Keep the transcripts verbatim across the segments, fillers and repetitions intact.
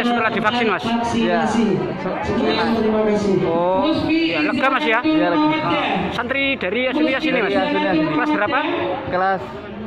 setelah divaksin, Mas? Iya. Oh, ya lega Mas ya? Iya lagi. Santri dari Asunia sini, Mas? Dari Asunia sini. Kelas berapa? Kelas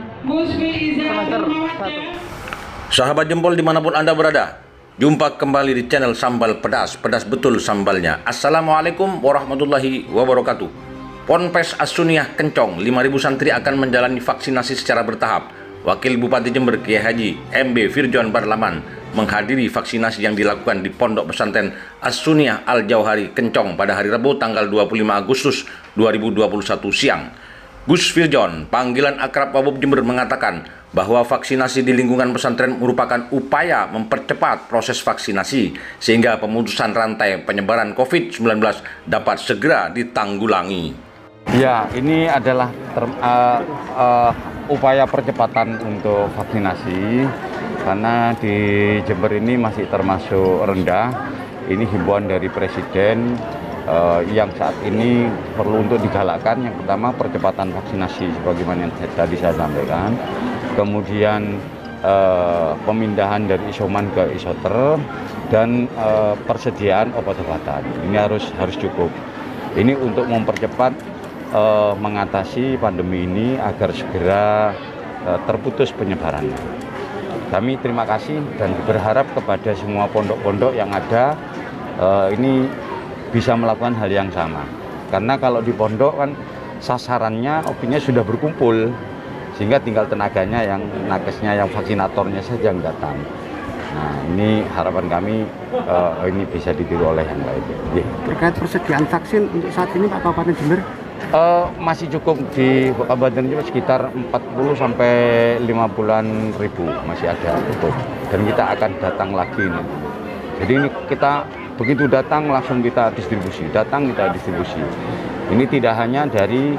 semester satu. Sahabat jempol dimanapun Anda berada, jumpa kembali di channel Sambal Pedas, pedas betul sambalnya. Assalamualaikum warahmatullahi wabarakatuh. Ponpes Asunia Kencong, lima ribu santri akan menjalani vaksinasi secara bertahap. Wakil Bupati Jember Kiai Haji M B Firjon Barlaman menghadiri vaksinasi yang dilakukan di Pondok Pesantren As-Sunniyah Al-Jauhari Kencong pada hari Rabu tanggal dua puluh lima Agustus dua ribu dua puluh satu siang. Gus Firjon, panggilan akrab Wabub Jember, mengatakan bahwa vaksinasi di lingkungan pesantren merupakan upaya mempercepat proses vaksinasi sehingga pemutusan rantai penyebaran COVID sembilan belas dapat segera ditanggulangi. Ya, ini adalah ter, uh, uh, upaya percepatan untuk vaksinasi karena di Jember ini masih termasuk rendah. Ini himbauan dari Presiden uh, yang saat ini perlu untuk digalakkan. Yang pertama, percepatan vaksinasi sebagaimana yang tadi saya sampaikan. Kemudian uh, pemindahan dari isoman ke isoter dan uh, persediaan obat-obatan. Ini harus harus cukup. Ini untuk mempercepat Uh, mengatasi pandemi ini agar segera uh, terputus penyebarannya. Kami terima kasih dan berharap kepada semua pondok-pondok yang ada uh, ini bisa melakukan hal yang sama. Karena kalau di pondok kan sasarannya opini sudah berkumpul, sehingga tinggal tenaganya yang nakesnya, yang vaksinatornya saja yang datang. Nah, ini harapan kami uh, ini bisa ditiru oleh yang lain. Yeah. Terkait persediaan vaksin untuk saat ini Pak Kabupaten Jember? Uh, masih cukup di Kabupaten Jember sekitar empat puluh sampai lima puluh ribu masih ada cukup, dan kita akan datang lagi nih. Jadi ini kita begitu datang langsung kita distribusi, datang kita distribusi. Ini tidak hanya dari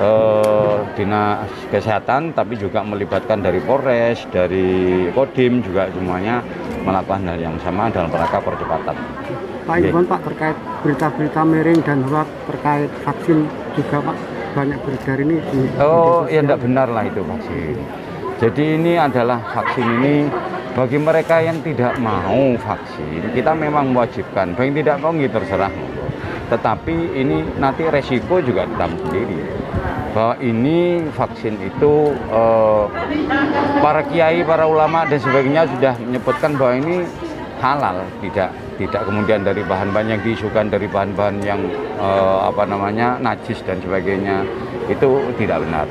uh, dinas kesehatan, tapi juga melibatkan dari Polres, dari Kodim juga semuanya melakukan hal yang sama dalam rangka percepatan. Pak Iwan, Pak, terkait berita-berita miring dan hoax terkait vaksin juga Pak banyak beredar ini. Oh ya, tidak benar lah itu vaksin. Jadi ini adalah vaksin ini bagi mereka yang tidak mau vaksin, kita memang mewajibkan. Bagi yang tidak mau gitu terserah. Tetapi ini nanti resiko juga ditanggung sendiri. Bahwa ini vaksin itu eh, para kiai, para ulama dan sebagainya sudah menyebutkan bahwa ini halal, tidak tidak kemudian dari bahan-bahan yang diisukan dari bahan-bahan yang eh, apa namanya najis dan sebagainya, itu tidak benar.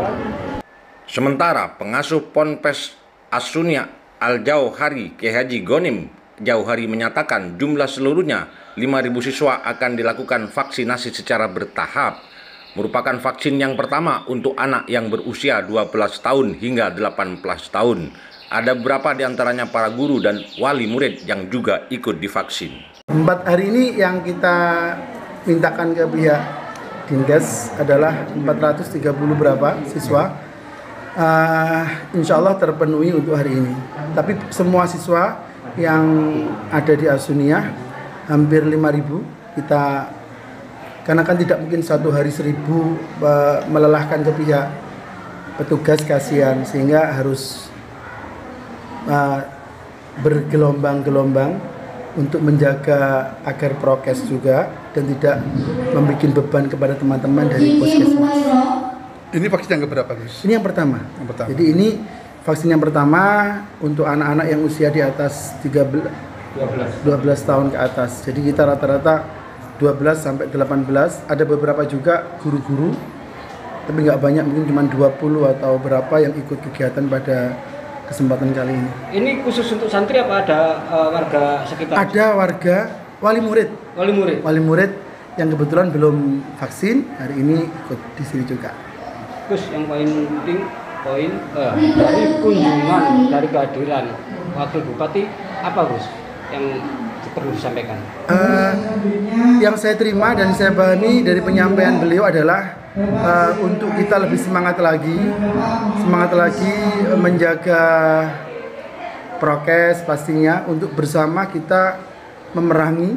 Sementara pengasuh Ponpes As-Sunniyah Al-Jauhari Kiai Haji Gonim Jauhari menyatakan jumlah seluruhnya lima ribu siswa akan dilakukan vaksinasi secara bertahap. Merupakan vaksin yang pertama untuk anak yang berusia dua belas tahun hingga delapan belas tahun. Ada beberapa di antaranya para guru dan wali murid yang juga ikut divaksin. Empat hari ini yang kita mintakan ke pihak Dinkes adalah empat ratus tiga puluh berapa siswa. Uh, insya Allah terpenuhi untuk hari ini. Tapi semua siswa yang ada di As-Sunniyah hampir lima ribu kita, karena kan tidak mungkin satu hari seribu uh, melelahkan ke pihak petugas, kasihan, sehingga harus Uh, bergelombang-gelombang untuk menjaga agar prokes juga dan tidak membuat beban kepada teman-teman dari puskesmas. Ini vaksin yang keberapa, Gus? Ini yang pertama. Yang pertama. Jadi ini vaksin yang pertama untuk anak-anak yang usia di atas tiga belas, dua belas tahun ke atas. Jadi kita rata-rata dua belas sampai delapan belas. Ada beberapa juga guru-guru, tapi nggak banyak, mungkin cuma dua puluh atau berapa yang ikut kegiatan pada kesempatan kali ini. Ini khusus untuk santri apa ada uh, warga sekitar? Ada warga, wali murid. Wali murid. Wali murid yang kebetulan belum vaksin hari ini ikut di sini juga. Gus, yang paling penting poin uh, dari kunjungan, dari kehadiran Wakil Bupati apa Gus yang perlu disampaikan? Uh, yang saya terima dan saya pahami dari penyampaian beliau adalah Uh, untuk kita lebih semangat lagi, semangat lagi menjaga prokes pastinya, untuk bersama kita memerangi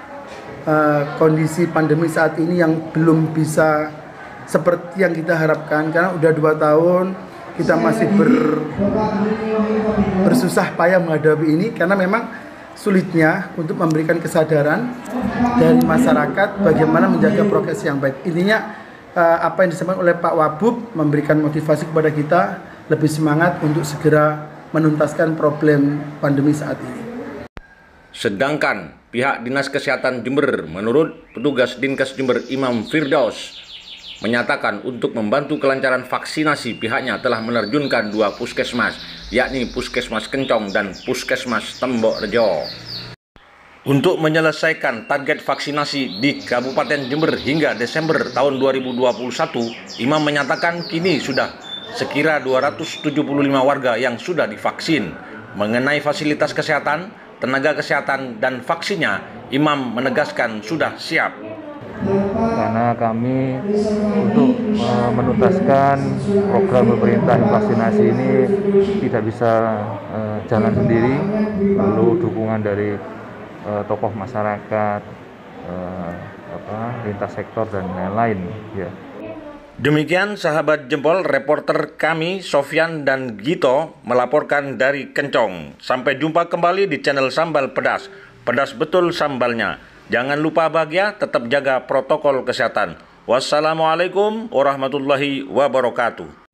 uh, kondisi pandemi saat ini yang belum bisa seperti yang kita harapkan, karena udah dua tahun kita masih ber, bersusah payah menghadapi ini, karena memang sulitnya untuk memberikan kesadaran dari masyarakat bagaimana menjaga prokes yang baik. Intinya uh, apa yang disampaikan oleh Pak Wabub memberikan motivasi kepada kita lebih semangat untuk segera menuntaskan problem pandemi saat ini. Sedangkan pihak Dinas Kesehatan Jember menurut petugas Dinkes Jember Imam Firdaus menyatakan untuk membantu kelancaran vaksinasi pihaknya telah menerjunkan dua puskesmas, yakni Puskesmas Kencong dan Puskesmas Tembok Rejo. Untuk menyelesaikan target vaksinasi di Kabupaten Jember hingga Desember tahun dua ribu dua puluh satu, Imam menyatakan kini sudah sekira dua ratus tujuh puluh lima warga yang sudah divaksin. Mengenai fasilitas kesehatan, tenaga kesehatan, dan vaksinnya, Imam menegaskan sudah siap. Karena kami untuk uh, menuntaskan program pemerintah vaksinasi ini tidak bisa uh, jalan sendiri, perlu dukungan dari uh, tokoh masyarakat, uh, apa, lintas sektor dan lain-lain. Ya. Demikian sahabat Jempol, reporter kami Sofyan dan Gito melaporkan dari Kencong. Sampai jumpa kembali di channel Sambal Pedas. Pedas betul sambalnya. Jangan lupa bahagia, tetap jaga protokol kesehatan. Wassalamualaikum warahmatullahi wabarakatuh.